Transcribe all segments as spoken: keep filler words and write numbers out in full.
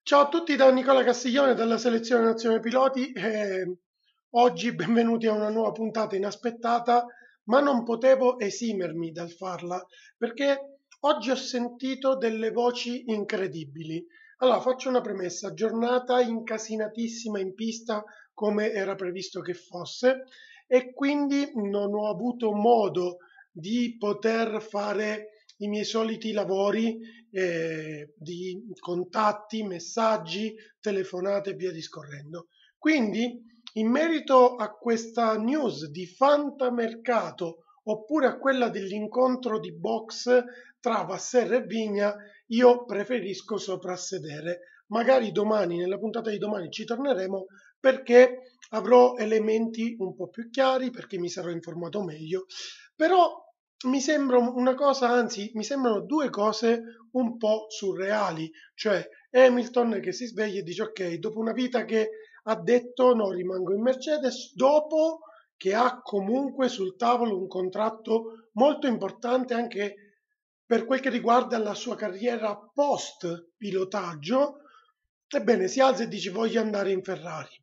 Ciao a tutti da Nicola Castiglione dalla Selezione Nazionale Piloti. Eh, oggi benvenuti a una nuova puntata inaspettata, ma non potevo esimermi dal farla perché oggi ho sentito delle voci incredibili. Allora, faccio una premessa: giornata incasinatissima in pista come era previsto che fosse e quindi non ho avuto modo di poter fare i miei soliti lavori eh, di contatti, messaggi, telefonate e via discorrendo. Quindi, in merito a questa news di fantamercato oppure a quella dell'incontro di box tra Vasser e Vigna, io preferisco soprassedere. Magari domani, nella puntata di domani, ci torneremo perché avrò elementi un po' più chiari, perché mi sarò informato meglio, però mi sembra una cosa, anzi, mi sembrano due cose un po' surreali, cioè Hamilton che si sveglia e dice ok, dopo una vita che ha detto no, rimango in Mercedes, dopo che ha comunque sul tavolo un contratto molto importante anche per quel che riguarda la sua carriera post pilotaggio, ebbene si alza e dice voglio andare in Ferrari.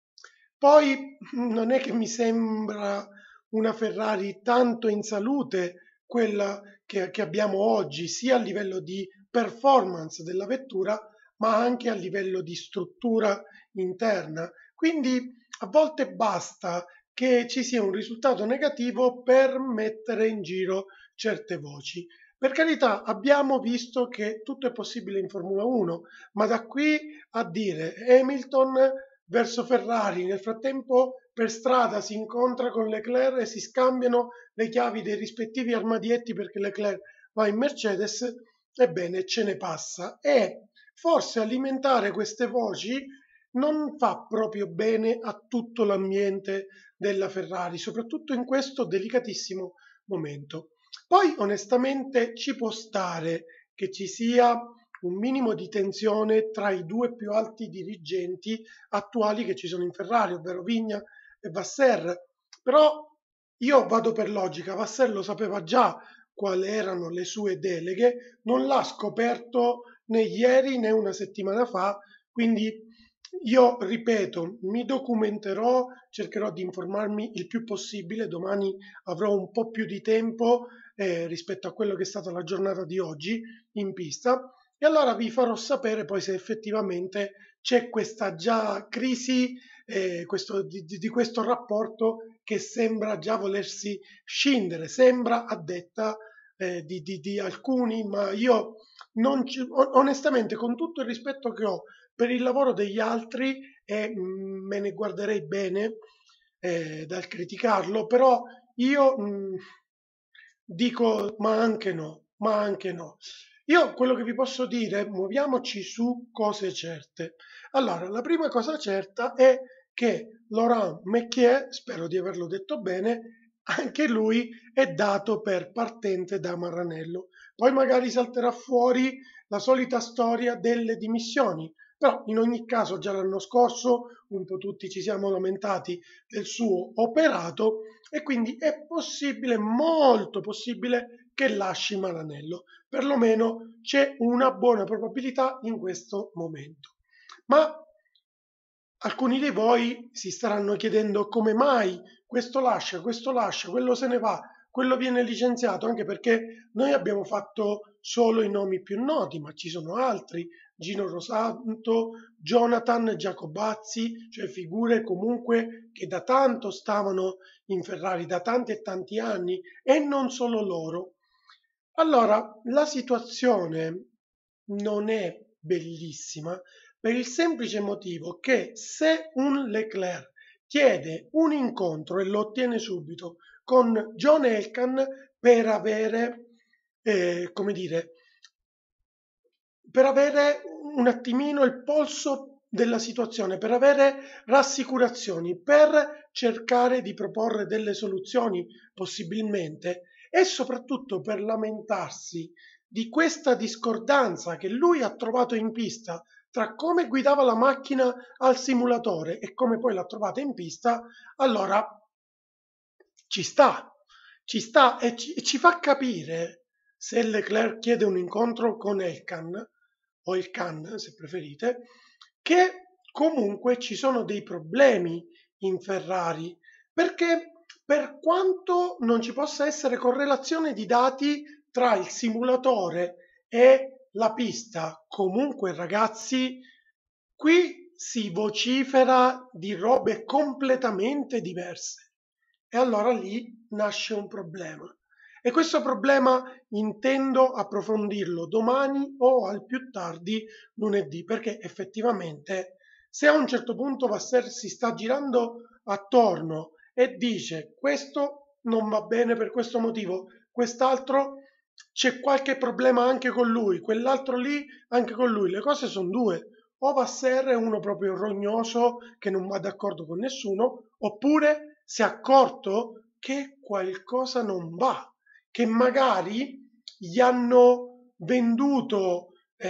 Poi non è che mi sembra una Ferrari tanto in salute quella che, che abbiamo oggi, sia a livello di performance della vettura, ma anche a livello di struttura interna. Quindi a volte basta che ci sia un risultato negativo per mettere in giro certe voci. Per carità, abbiamo visto che tutto è possibile in Formula uno, ma da qui a dire Hamilton verso Ferrari, nel frattempo per strada si incontra con Leclerc e si scambiano le chiavi dei rispettivi armadietti perché Leclerc va in Mercedes, ebbene ce ne passa. E forse alimentare queste voci non fa proprio bene a tutto l'ambiente della Ferrari, soprattutto in questo delicatissimo momento. Poi onestamente ci può stare che ci sia un minimo di tensione tra i due più alti dirigenti attuali che ci sono in Ferrari, ovvero Vigna e Vasser. Però io vado per logica, Vasser lo sapeva già quali erano le sue deleghe, non l'ha scoperto né ieri né una settimana fa, quindi io ripeto, mi documenterò, cercherò di informarmi il più possibile, domani avrò un po' più di tempo eh, rispetto a quello che è stata la giornata di oggi in pista e allora vi farò sapere poi se effettivamente c'è questa già crisi eh, questo, di, di, questo rapporto che sembra già volersi scindere, sembra a detta eh, di, di, di alcuni, ma io non ci, onestamente con tutto il rispetto che ho per il lavoro degli altri e mh, me ne guarderei bene eh, dal criticarlo, però io mh, dico ma anche no, ma anche no. Io quello che vi posso dire, muoviamoci su cose certe. Allora, la prima cosa certa è che Laurent Mekier, spero di averlo detto bene, anche lui è dato per partente da Maranello. Poi magari salterà fuori la solita storia delle dimissioni, però in ogni caso già l'anno scorso un po' tutti ci siamo lamentati del suo operato e quindi è possibile, molto possibile, che lasci Maranello. Perlomeno c'è una buona probabilità in questo momento. Ma alcuni di voi si staranno chiedendo come mai questo lascia, questo lascia, quello se ne va, quello viene licenziato, anche perché noi abbiamo fatto solo i nomi più noti, ma ci sono altri, Gino Rosanto, Jonathan Giacobazzi, cioè figure comunque che da tanto stavano in Ferrari, da tanti e tanti anni, e non solo loro. Allora, la situazione non è bellissima per il semplice motivo che se un Leclerc chiede un incontro e lo ottiene subito con John Elkann per avere, eh, come dire, per avere un attimino il polso della situazione, per avere rassicurazioni, per cercare di proporre delle soluzioni possibilmente e soprattutto per lamentarsi di questa discordanza che lui ha trovato in pista tra come guidava la macchina al simulatore e come poi l'ha trovata in pista, allora ci sta, ci sta e ci, e ci fa capire se Leclerc chiede un incontro con Elkann, o il Can se preferite, che comunque ci sono dei problemi in Ferrari, perché per quanto non ci possa essere correlazione di dati tra il simulatore e la pista, comunque ragazzi, qui si vocifera di robe completamente diverse e allora lì nasce un problema. E questo problema intendo approfondirlo domani o al più tardi lunedì, perché effettivamente se a un certo punto Vasser si sta girando attorno e dice questo non va bene per questo motivo, quest'altro c'è qualche problema anche con lui, quell'altro lì anche con lui, le cose sono due. O Vasser è uno proprio rognoso che non va d'accordo con nessuno, oppure si è accorto che qualcosa non va, che magari gli hanno venduto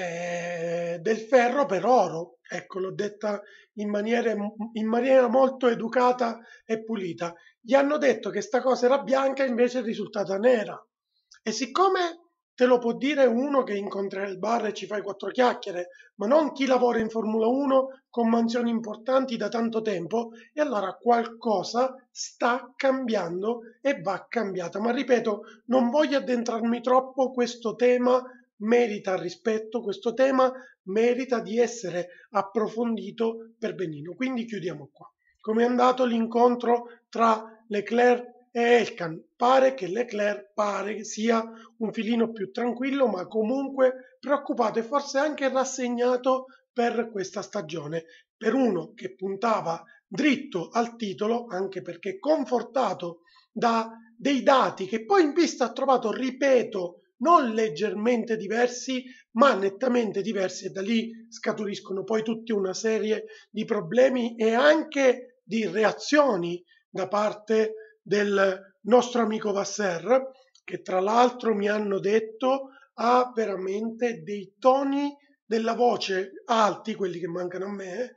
eh, del ferro per oro. Ecco, l'ho detta in maniera, in maniera molto educata e pulita. Gli hanno detto che sta cosa era bianca, invece è risultata nera. E siccome te lo può dire uno che incontri al bar e ci fai quattro chiacchiere, ma non chi lavora in Formula uno con mansioni importanti da tanto tempo, e allora qualcosa sta cambiando e va cambiata. Ma ripeto, non voglio addentrarmi troppo, questo tema merita rispetto, questo tema merita di essere approfondito per benino. Quindi chiudiamo qua. Come è andato l'incontro tra Leclerc e Elkan? Pare che Leclerc pare che sia un filino più tranquillo, ma comunque preoccupato e forse anche rassegnato per questa stagione, per uno che puntava dritto al titolo, anche perché confortato da dei dati che poi in pista ha trovato, ripeto, non leggermente diversi, ma nettamente diversi, e da lì scaturiscono poi tutta una serie di problemi e anche di reazioni da parte del nostro amico Vasser, che tra l'altro mi hanno detto ha veramente dei toni della voce alti, quelli che mancano a me,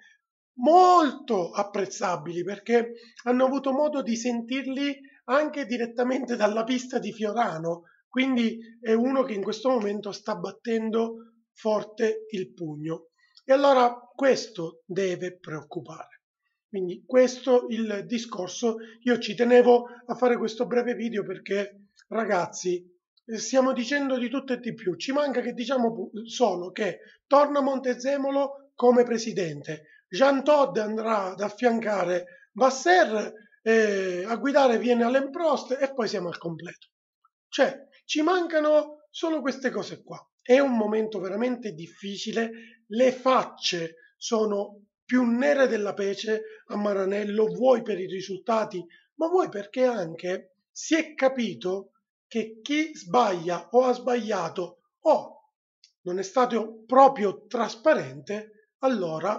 molto apprezzabili, perché hanno avuto modo di sentirli anche direttamente dalla pista di Fiorano, quindi è uno che in questo momento sta battendo forte il pugno. E allora questo deve preoccupare. Quindi questo il discorso, io ci tenevo a fare questo breve video perché ragazzi stiamo dicendo di tutto e di più, ci manca che diciamo solo che torna Montezemolo come presidente, Jean Todt andrà ad affiancare Vasser, eh, a guidare viene Alain Prost e poi siamo al completo. Cioè ci mancano solo queste cose qua. È un momento veramente difficile, le facce sono più nere della pece a Maranello, vuoi per i risultati, ma vuoi perché anche si è capito che chi sbaglia o ha sbagliato o non è stato proprio trasparente, allora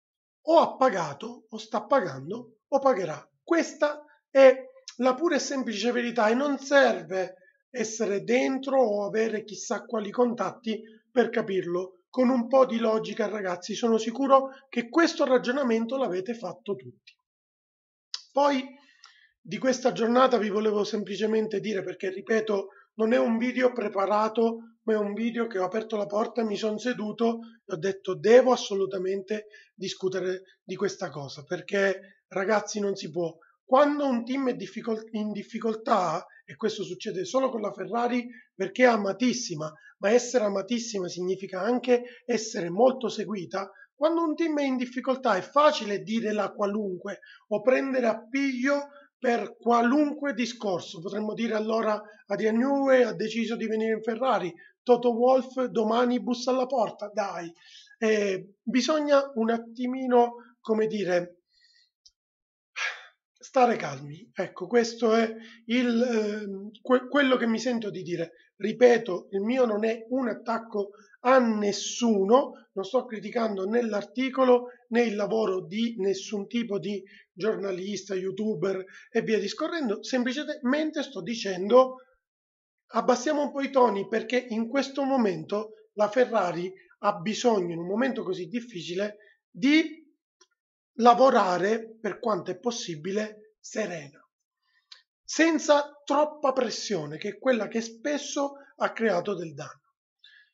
o ha pagato o sta pagando o pagherà. Questa è la pura e semplice verità e non serve essere dentro o avere chissà quali contatti per capirlo. Con un po' di logica, ragazzi, sono sicuro che questo ragionamento l'avete fatto tutti. Poi di questa giornata vi volevo semplicemente dire, perché ripeto, non è un video preparato, ma è un video che ho aperto la porta, mi sono seduto e ho detto devo assolutamente discutere di questa cosa, perché ragazzi non si può. Quando un team è in difficoltà, e questo succede solo con la Ferrari perché è amatissima, ma essere amatissima significa anche essere molto seguita, quando un team è in difficoltà è facile dire la qualunque o prendere appiglio per qualunque discorso. Potremmo dire allora Adrian Newey ha deciso di venire in Ferrari, Toto Wolff domani bussa alla porta, dai. Eh, bisogna un attimino, come dire, stare calmi. Ecco, questo è il, eh, que- quello che mi sento di dire. Ripeto, il mio non è un attacco a nessuno, non sto criticando né l'articolo né il lavoro di nessun tipo di giornalista, youtuber e via discorrendo, semplicemente sto dicendo abbassiamo un po' i toni perché in questo momento la Ferrari ha bisogno, in un momento così difficile, di lavorare per quanto è possibile serena, senza troppa pressione, che è quella che spesso ha creato del danno.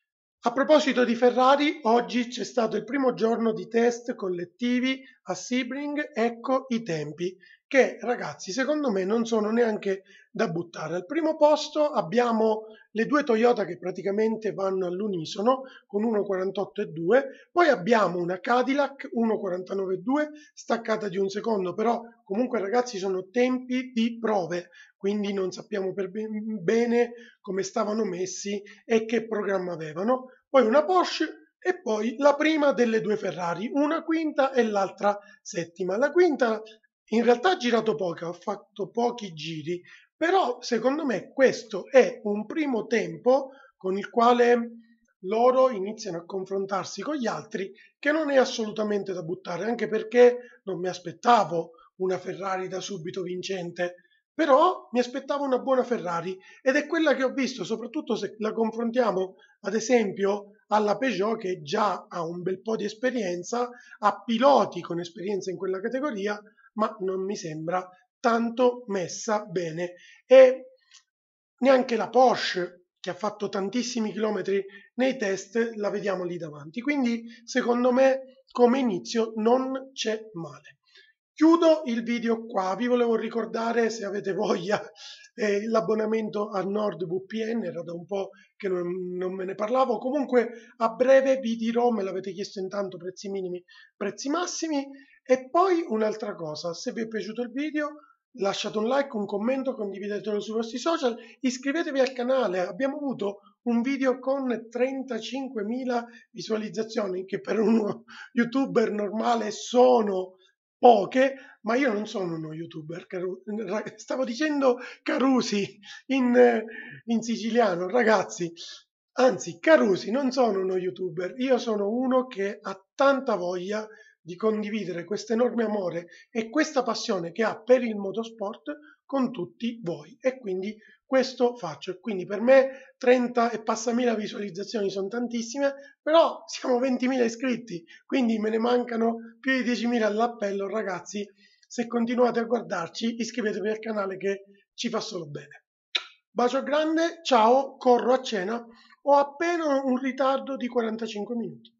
A proposito di Ferrari, oggi c'è stato il primo giorno di test collettivi a Sebring, ecco i tempi, che ragazzi secondo me non sono neanche da buttare. Al primo posto abbiamo le due Toyota che praticamente vanno all'unisono con uno quarantotto e due, poi abbiamo una Cadillac uno quarantanove e due staccata di un secondo, però comunque ragazzi sono tempi di prove, quindi non sappiamo per bene come stavano messi e che programma avevano. Poi una Porsche e poi la prima delle due Ferrari, una quinta e l'altra settima. La quinta in realtà ha girato poco, ha fatto pochi giri, però secondo me questo è un primo tempo con il quale loro iniziano a confrontarsi con gli altri, che non è assolutamente da buttare, anche perché non mi aspettavo una Ferrari da subito vincente, però mi aspettavo una buona Ferrari ed è quella che ho visto, soprattutto se la confrontiamo ad esempio alla Peugeot, che già ha un bel po' di esperienza, ha piloti con esperienza in quella categoria, ma non mi sembra tanto messa bene. E neanche la Porsche, che ha fatto tantissimi chilometri nei test, la vediamo lì davanti. Quindi secondo me come inizio non c'è male. Chiudo il video qua, vi volevo ricordare, se avete voglia, eh, l'abbonamento a NordVPN, era da un po' che non, non me ne parlavo. Comunque a breve vi dirò, me l'avete chiesto intanto, prezzi minimi, prezzi massimi. E poi un'altra cosa, se vi è piaciuto il video lasciate un like, un commento, condividetelo sui vostri social, iscrivetevi al canale. Abbiamo avuto un video con trentacinquemila visualizzazioni, che per uno youtuber normale sono poche, ma io non sono uno youtuber, stavo dicendo Carusi in, in siciliano, ragazzi, anzi Carusi, non sono uno youtuber, io sono uno che ha tanta voglia di condividere questo enorme amore e questa passione che ha per il motorsport con tutti voi, e quindi questo faccio. E quindi per me trenta e passamila visualizzazioni sono tantissime, però siamo ventimila iscritti, quindi me ne mancano più di diecimila all'appello. Ragazzi, se continuate a guardarci, iscrivetevi al canale che ci fa solo bene. Bacio grande, ciao, corro a cena, ho appena un ritardo di quarantacinque minuti.